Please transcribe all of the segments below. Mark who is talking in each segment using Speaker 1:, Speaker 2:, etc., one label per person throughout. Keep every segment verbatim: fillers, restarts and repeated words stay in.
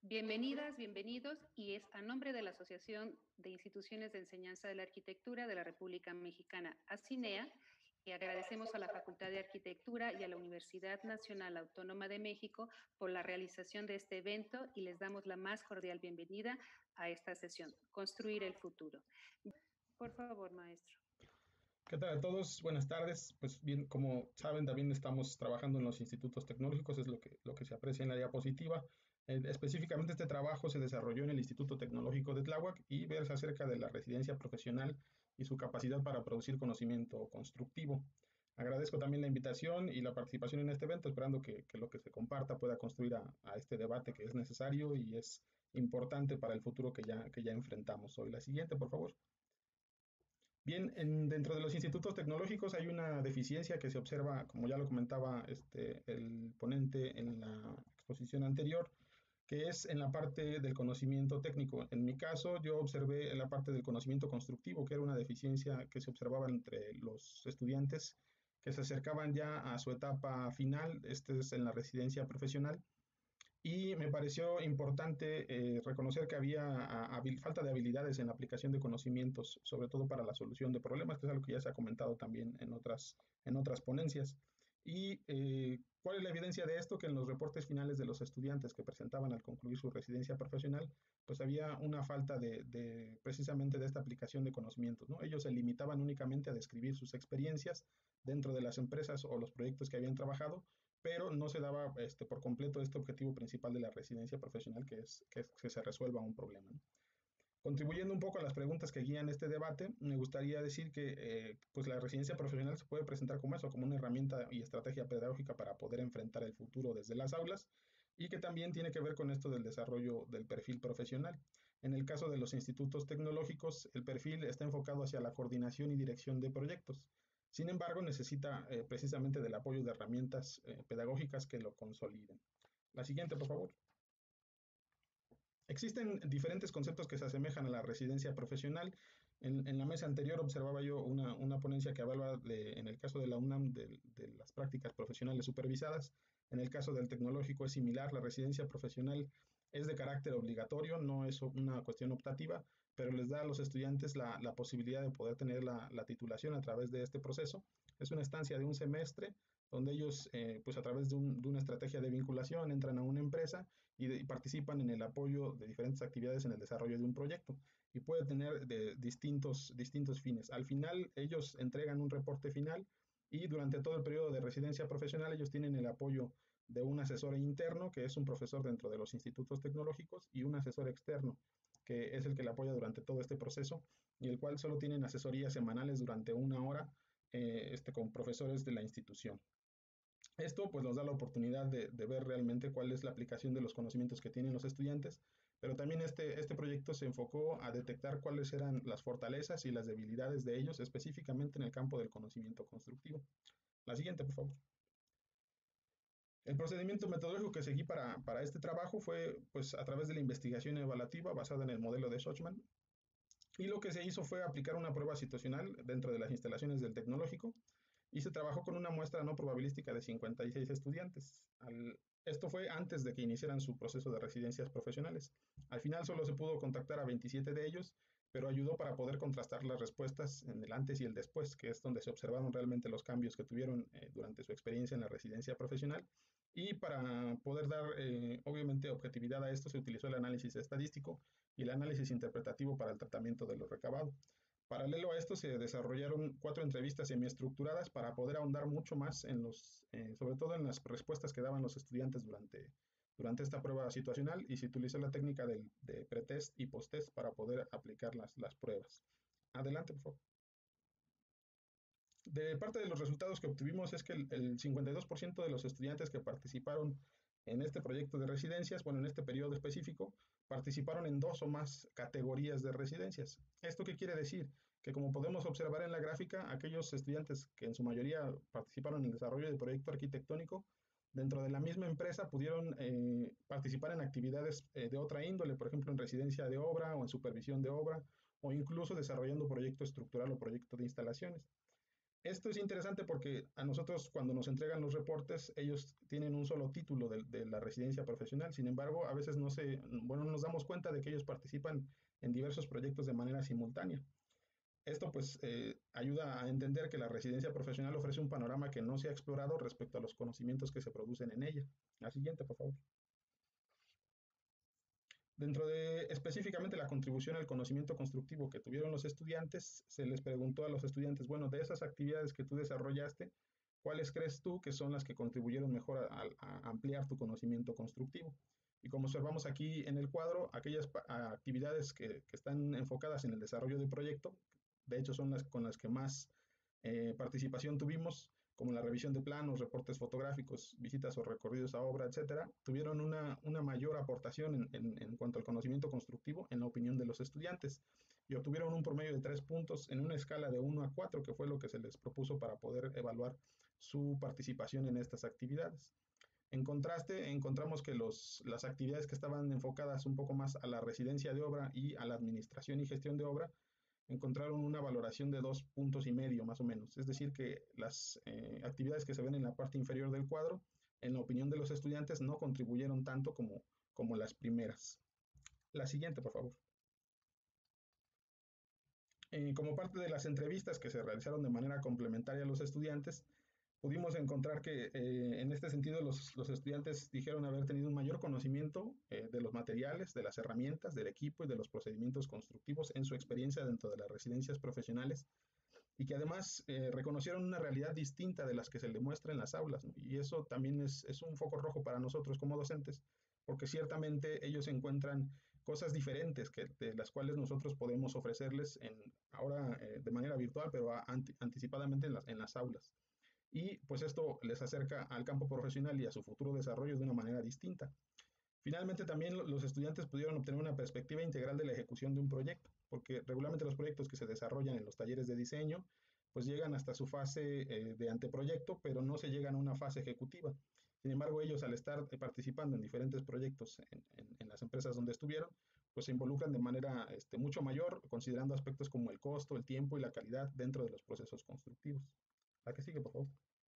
Speaker 1: Bienvenidas, bienvenidos, y es a nombre de la Asociación de Instituciones de Enseñanza de la Arquitectura de la República Mexicana, ASINEA, que agradecemos a la Facultad de Arquitectura y a la Universidad Nacional Autónoma de México por la realización de este evento y les damos la más cordial bienvenida a esta sesión, Construir el Futuro. Por favor, maestro.
Speaker 2: ¿Qué tal a todos? Buenas tardes. Pues bien, como saben, también estamos trabajando en los institutos tecnológicos, es lo que, lo que se aprecia en la diapositiva. Eh, específicamente este trabajo se desarrolló en el Instituto Tecnológico de Tláhuac y versa acerca de la residencia profesional y su capacidad para producir conocimiento constructivo. Agradezco también la invitación y la participación en este evento, esperando que, que lo que se comparta pueda construir a, a, este debate que es necesario y es importante para el futuro que ya, que ya enfrentamos hoy. La siguiente, por favor. Bien, en, dentro de los institutos tecnológicos hay una deficiencia que se observa, como ya lo comentaba este, el ponente en la exposición anterior, que es en la parte del conocimiento técnico. En mi caso, yo observé en la parte del conocimiento constructivo, que era una deficiencia que se observaba entre los estudiantes que se acercaban ya a su etapa final, este es en la residencia profesional, y me pareció importante eh, reconocer que había habil, falta de habilidades en la aplicación de conocimientos, sobre todo para la solución de problemas, que es algo que ya se ha comentado también en otras, en otras ponencias. ¿Y eh, cuál es la evidencia de esto? Que en los reportes finales de los estudiantes que presentaban al concluir su residencia profesional, pues había una falta de, de precisamente de esta aplicación de conocimientos, ¿no? Ellos se limitaban únicamente a describir sus experiencias dentro de las empresas o los proyectos que habían trabajado, pero no se daba este, por completo este objetivo principal de la residencia profesional, que es que, que se resuelva un problema, ¿no? Contribuyendo un poco a las preguntas que guían este debate, me gustaría decir que eh, pues la residencia profesional se puede presentar como eso, como una herramienta y estrategia pedagógica para poder enfrentar el futuro desde las aulas y que también tiene que ver con esto del desarrollo del perfil profesional. En el caso de los institutos tecnológicos, el perfil está enfocado hacia la coordinación y dirección de proyectos. Sin embargo, necesita eh, precisamente del apoyo de herramientas eh, pedagógicas que lo consoliden. La siguiente, por favor. Existen diferentes conceptos que se asemejan a la residencia profesional. En, en la mesa anterior observaba yo una, una ponencia que hablaba de, en el caso de la UNAM de, de las prácticas profesionales supervisadas. En el caso del tecnológico es similar. La residencia profesional es de carácter obligatorio, no es una cuestión optativa, pero les da a los estudiantes la, la posibilidad de poder tener la, la titulación a través de este proceso. Es una estancia de un semestre donde ellos, eh, pues a través de, un, de, una estrategia de vinculación, entran a una empresa y, de, y, participan en el apoyo de diferentes actividades en el desarrollo de un proyecto y puede tener de distintos, distintos fines. Al final, ellos entregan un reporte final y durante todo el periodo de residencia profesional ellos tienen el apoyo de un asesor interno, que es un profesor dentro de los institutos tecnológicos, y un asesor externo, que es el que le apoya durante todo este proceso y el cual solo tienen asesorías semanales durante una hora eh, este, con profesores de la institución. Esto pues nos da la oportunidad de, de, ver realmente cuál es la aplicación de los conocimientos que tienen los estudiantes, pero también este, este proyecto se enfocó a detectar cuáles eran las fortalezas y las debilidades de ellos, específicamente en el campo del conocimiento constructivo. La siguiente, por favor. El procedimiento metodológico que seguí para, para este trabajo fue pues, a través de la investigación evaluativa basada en el modelo de Schochman, y lo que se hizo fue aplicar una prueba situacional dentro de las instalaciones del tecnológico, y se trabajó con una muestra no probabilística de cincuenta y seis estudiantes. Al, esto fue antes de que iniciaran su proceso de residencias profesionales. Al final solo se pudo contactar a veintisiete de ellos, pero ayudó para poder contrastar las respuestas en el antes y el después, que es donde se observaron realmente los cambios que tuvieron eh, durante su experiencia en la residencia profesional. Y para poder dar, eh, obviamente, objetividad a esto, se utilizó el análisis estadístico y el análisis interpretativo para el tratamiento de lo recabado. Paralelo a esto se desarrollaron cuatro entrevistas semiestructuradas para poder ahondar mucho más en los, eh, sobre todo en las respuestas que daban los estudiantes durante, durante esta prueba situacional, y se utilizó la técnica del, de pretest y posttest para poder aplicar las, las pruebas. Adelante, por favor. De parte de los resultados que obtuvimos es que el, el cincuenta y dos por ciento de los estudiantes que participaron en este proyecto de residencias, bueno, en este periodo específico, participaron en dos o más categorías de residencias. ¿Esto qué quiere decir? Que como podemos observar en la gráfica, aquellos estudiantes que en su mayoría participaron en el desarrollo del proyecto arquitectónico, dentro de la misma empresa pudieron eh, participar en actividades eh, de otra índole, por ejemplo, en residencia de obra o en supervisión de obra, o incluso desarrollando proyecto estructural o proyecto de instalaciones. Esto es interesante porque a nosotros cuando nos entregan los reportes, ellos tienen un solo título de, de la residencia profesional. Sin embargo, a veces no se, bueno, no nos damos cuenta de que ellos participan en diversos proyectos de manera simultánea. Esto pues eh, ayuda a entender que la residencia profesional ofrece un panorama que no se ha explorado respecto a los conocimientos que se producen en ella. La siguiente, por favor. Dentro de específicamente la contribución al conocimiento constructivo que tuvieron los estudiantes, se les preguntó a los estudiantes, bueno, de esas actividades que tú desarrollaste, ¿cuáles crees tú que son las que contribuyeron mejor a, a ampliar tu conocimiento constructivo? Y como observamos aquí en el cuadro, aquellas actividades que, que están enfocadas en el desarrollo del proyecto, de hecho son las con las que más eh, participación tuvimos, como la revisión de planos, reportes fotográficos, visitas o recorridos a obra, etcétera, tuvieron una, una mayor aportación en, en, en, cuanto al conocimiento constructivo, en la opinión de los estudiantes, y obtuvieron un promedio de tres puntos en una escala de uno a cuatro, que fue lo que se les propuso para poder evaluar su participación en estas actividades. En contraste, encontramos que los, las actividades que estaban enfocadas un poco más a la residencia de obra y a la administración y gestión de obra encontraron una valoración de dos puntos y medio más o menos. Es decir, que las eh, actividades que se ven en la parte inferior del cuadro, en la opinión de los estudiantes, no contribuyeron tanto como, como las primeras. La siguiente, por favor. Eh, como parte de las entrevistas que se realizaron de manera complementaria a los estudiantes, pudimos encontrar que eh, en este sentido los, los, estudiantes dijeron haber tenido un mayor conocimiento eh, de los materiales, de las herramientas, del equipo y de los procedimientos constructivos en su experiencia dentro de las residencias profesionales y que además eh, reconocieron una realidad distinta de las que se le muestra en las aulas, ¿no? Y eso también es, es un foco rojo para nosotros como docentes, porque ciertamente ellos encuentran cosas diferentes que, de las cuales nosotros podemos ofrecerles en, ahora eh, de manera virtual, pero a, anti, anticipadamente en las, en las aulas. Y pues esto les acerca al campo profesional y a su futuro desarrollo de una manera distinta. Finalmente también los estudiantes pudieron obtener una perspectiva integral de la ejecución de un proyecto, porque regularmente los proyectos que se desarrollan en los talleres de diseño pues llegan hasta su fase eh, de anteproyecto, pero no se llegan a una fase ejecutiva. Sin embargo, ellos al estar participando en diferentes proyectos en, en, en las empresas donde estuvieron, pues se involucran de manera este, mucho mayor, considerando aspectos como el costo, el tiempo y la calidad dentro de los procesos constructivos. La que sigue, por favor.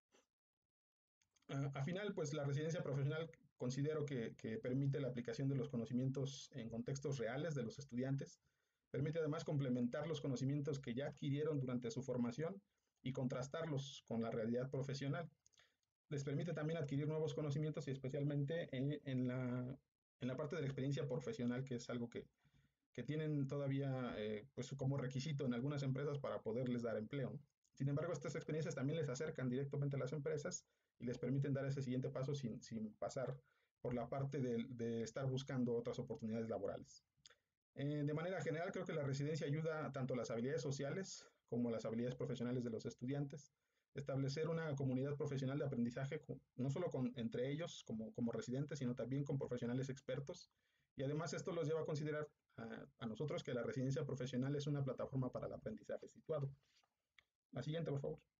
Speaker 2: Uh, al final, pues la residencia profesional considero que, que permite la aplicación de los conocimientos en contextos reales de los estudiantes, permite además complementar los conocimientos que ya adquirieron durante su formación y contrastarlos con la realidad profesional. Les permite también adquirir nuevos conocimientos y especialmente en, en, la, en la parte de la experiencia profesional, que es algo que, que tienen todavía eh, pues como requisito en algunas empresas para poderles dar empleo. Sin embargo, estas experiencias también les acercan directamente a las empresas y les permiten dar ese siguiente paso sin, sin pasar por la parte de, de estar buscando otras oportunidades laborales. Eh, de manera general, creo que la residencia ayuda tanto a las habilidades sociales como a las habilidades profesionales de los estudiantes. Establecer una comunidad profesional de aprendizaje, no solo con, entre ellos como, como residentes, sino también con profesionales expertos. Y además esto los lleva a considerar a, a nosotros que la residencia profesional es una plataforma para el aprendizaje situado. La siguiente, por favor.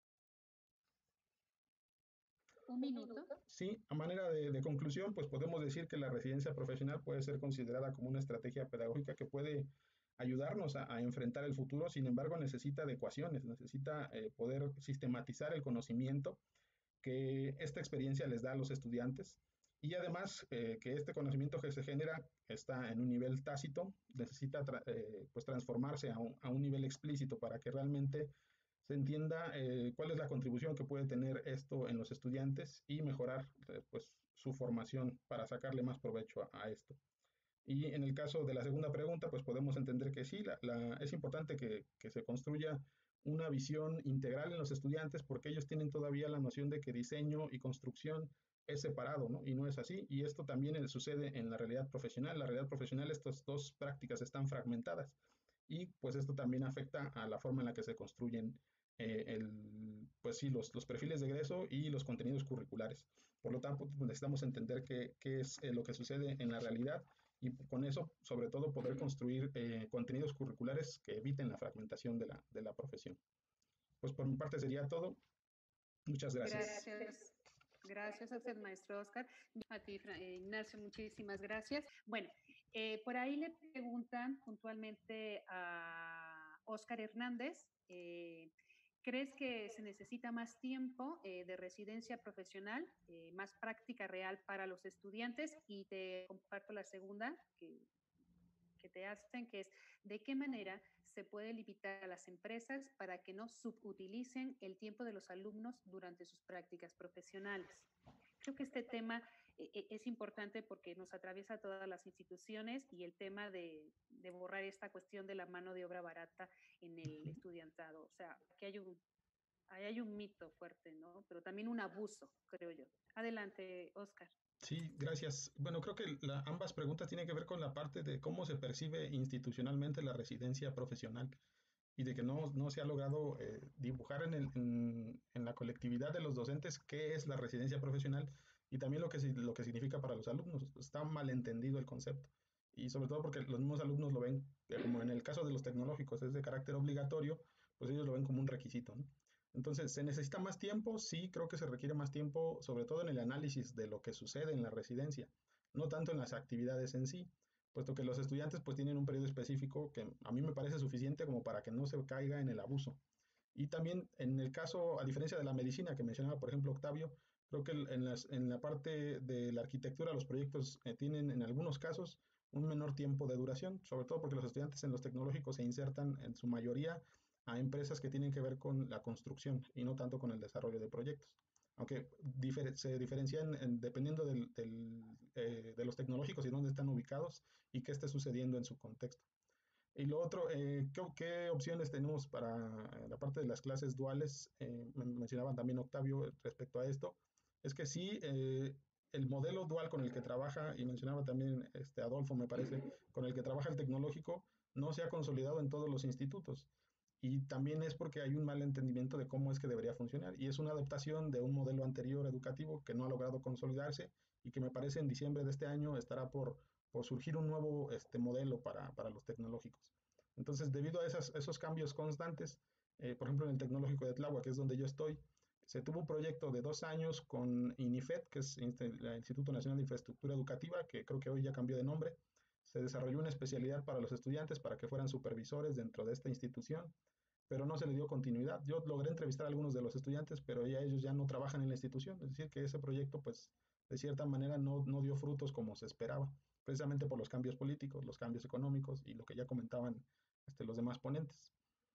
Speaker 1: Un minuto.
Speaker 2: Sí, a manera de, de, conclusión, pues podemos decir que la residencia profesional puede ser considerada como una estrategia pedagógica que puede ayudarnos a, a enfrentar el futuro, sin embargo necesita adecuaciones, necesita eh, poder sistematizar el conocimiento que esta experiencia les da a los estudiantes y además eh, que este conocimiento que se genera está en un nivel tácito, necesita tra eh, pues transformarse a un, a un nivel explícito para que realmente se entienda eh, cuál es la contribución que puede tener esto en los estudiantes y mejorar eh, pues, su formación para sacarle más provecho a, a, esto. Y en el caso de la segunda pregunta, pues podemos entender que sí, la, la, es importante que, que se construya una visión integral en los estudiantes porque ellos tienen todavía la noción de que diseño y construcción es separado, ¿no? Y no es así. Y esto también sucede en la realidad profesional. La realidad profesional, estas dos prácticas están fragmentadas. Y pues esto también afecta a la forma en la que se construyen eh, el, pues sí, los, los perfiles de egreso y los contenidos curriculares. Por lo tanto, pues necesitamos entender qué, qué es eh, lo que sucede en la realidad y con eso, sobre todo, poder construir eh, contenidos curriculares que eviten la fragmentación de la, de la profesión. Pues por mi parte sería todo. Muchas gracias.
Speaker 1: Gracias. Gracias a usted, maestro Oscar. A ti, Ignacio, muchísimas gracias. Bueno, eh, por ahí le preguntan puntualmente a Oscar Hernández, eh, ¿Crees que se necesita más tiempo eh, de residencia profesional, eh, más práctica real para los estudiantes? Y te comparto la segunda que, que te hacen, que es de qué manera se puede limitar a las empresas para que no subutilicen el tiempo de los alumnos durante sus prácticas profesionales. Creo que este tema eh, es importante porque nos atraviesa a todas las instituciones y el tema de, de borrar esta cuestión de la mano de obra barata en el estudiantado. O sea, aquí hay un, ahí hay un mito fuerte, ¿no? Pero también un abuso, creo yo. Adelante, Oscar.
Speaker 2: Sí, gracias. Bueno, creo que la- ambas preguntas tienen que ver con la parte de cómo se percibe institucionalmente la residencia profesional y de que no, no se ha logrado eh, dibujar en, el- en- en la colectividad de los docentes qué es la residencia profesional y también lo que, si- lo que significa para los alumnos. Está mal entendido el concepto y sobre todo porque los mismos alumnos lo ven, eh, como en el caso de los tecnológicos, es de carácter obligatorio, pues ellos lo ven como un requisito, ¿no? Entonces, ¿se necesita más tiempo? Sí, creo que se requiere más tiempo, sobre todo en el análisis de lo que sucede en la residencia, no tanto en las actividades en sí, puesto que los estudiantes pues tienen un periodo específico que a mí me parece suficiente como para que no se caiga en el abuso. Y también en el caso, a diferencia de la medicina que mencionaba, por ejemplo, Octavio, creo que en, las, en la parte de la arquitectura los proyectos eh, tienen en algunos casos un menor tiempo de duración, sobre todo porque los estudiantes en los tecnológicos se insertan en su mayoría a empresas que tienen que ver con la construcción y no tanto con el desarrollo de proyectos. Aunque difer se diferencian en, dependiendo del, del, eh, de los tecnológicos y dónde están ubicados y qué esté sucediendo en su contexto. Y lo otro, eh, ¿qué, ¿qué, opciones tenemos para la parte de las clases duales? Eh, mencionaban también Octavio respecto a esto. Es que sí, eh, el modelo dual con el que trabaja, y mencionaba también este Adolfo, me parece, con el que trabaja el tecnológico, no se ha consolidado en todos los institutos. Y también es porque hay un mal entendimiento de cómo es que debería funcionar. Y es una adaptación de un modelo anterior educativo que no ha logrado consolidarse y que me parece en diciembre de este año estará por, por surgir un nuevo este, modelo para, para los tecnológicos. Entonces, debido a esas, esos cambios constantes, eh, por ejemplo, en el tecnológico de Tláhuac, que es donde yo estoy, se tuvo un proyecto de dos años con INIFED, que es el Instituto Nacional de Infraestructura Educativa, que creo que hoy ya cambió de nombre. Se desarrolló una especialidad para los estudiantes para que fueran supervisores dentro de esta institución, pero no se le dio continuidad. Yo logré entrevistar a algunos de los estudiantes, pero ya ellos ya no trabajan en la institución, es decir, que ese proyecto, pues, de cierta manera no, no dio frutos como se esperaba, precisamente por los cambios políticos, los cambios económicos y lo que ya comentaban este, los demás ponentes.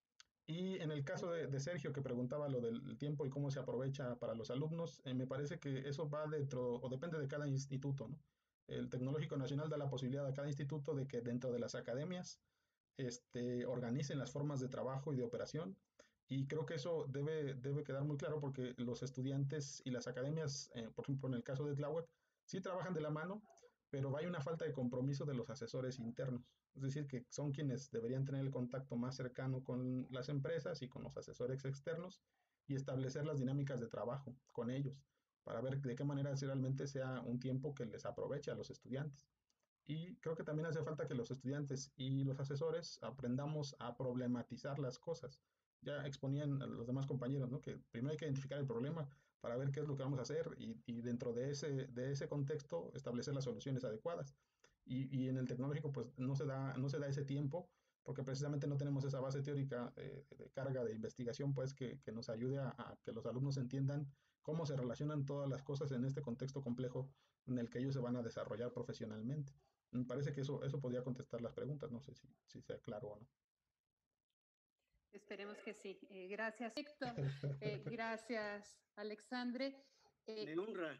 Speaker 2: Y en el caso de, de, Sergio, que preguntaba lo del tiempo y cómo se aprovecha para los alumnos, eh, me parece que eso va dentro, o depende de cada instituto, ¿no? El Tecnológico Nacional da la posibilidad a cada instituto de que dentro de las academias este, organicen las formas de trabajo y de operación. Y creo que eso debe, debe quedar muy claro porque los estudiantes y las academias, eh, por ejemplo, en el caso de Tláhuac, sí trabajan de la mano, pero hay una falta de compromiso de los asesores internos. Es decir, que son quienes deberían tener el contacto más cercano con las empresas y con los asesores externos y establecer las dinámicas de trabajo con ellos para ver de qué manera realmente sea un tiempo que les aproveche a los estudiantes. Y creo que también hace falta que los estudiantes y los asesores aprendamos a problematizar las cosas. Ya exponían a los demás compañeros, ¿no? Que primero hay que identificar el problema para ver qué es lo que vamos a hacer y, y dentro de ese, de ese contexto establecer las soluciones adecuadas. Y, y, en el tecnológico pues no se da, no se da ese tiempo porque precisamente no tenemos esa base teórica eh, de carga de investigación pues que, que nos ayude a, a que los alumnos entiendan cómo se relacionan todas las cosas en este contexto complejo en el que ellos se van a desarrollar profesionalmente. Me parece que eso, eso podría contestar las preguntas, no sé si, si sea claro o no.
Speaker 1: Esperemos que sí. Eh, gracias, Héctor. Eh, gracias, Alexandre.
Speaker 3: Eh, Me honra.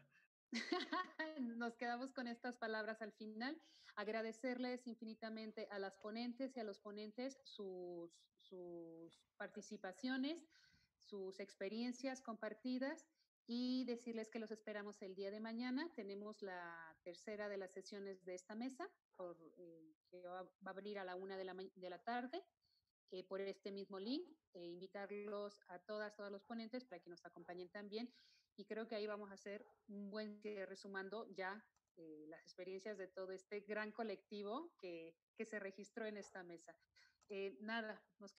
Speaker 1: Nos quedamos con estas palabras al final. Agradecerles infinitamente a las ponentes y a los ponentes sus, sus participaciones, sus experiencias compartidas y decirles que los esperamos el día de mañana. Tenemos la tercera de las sesiones de esta mesa, por, eh, que va, va a abrir a la una de la, de la tarde. Eh, por este mismo link, eh, invitarlos a todas, todos los ponentes para que nos acompañen también y creo que ahí vamos a hacer un buen cierre sumando ya eh, las experiencias de todo este gran colectivo que, que se registró en esta mesa. Eh, nada, nos